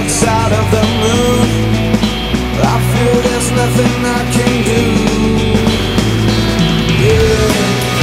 side of the moon. I feel there's nothing I can do. Yeah.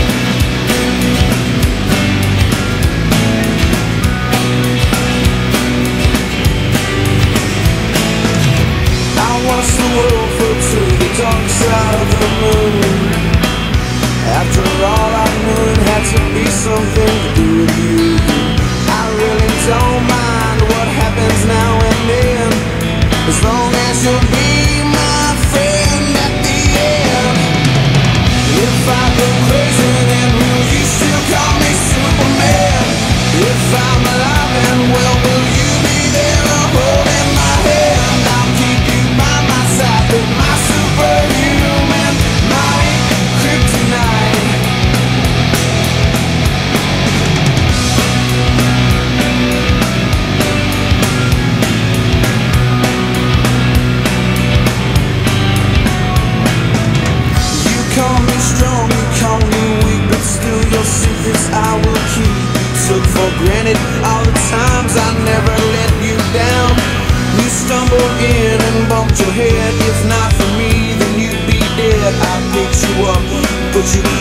I watch the world float to the dark side of the moon. After all I knew, it had to be something to do with you. I really don't mind what happens now and then, as long as you'll be my friend at the end. If I go crazy, then will you still call me Superman? If I'm alive and well, will you be there holding my hand? I'll keep you by my side, be my superhuman, my kryptonite. Call me strong, you call me weak, but still your secrets I will keep. You took for granted all the times I never let you down. You stumbled in and bumped your head. If not for me, then you'd be dead. I picked you up, put you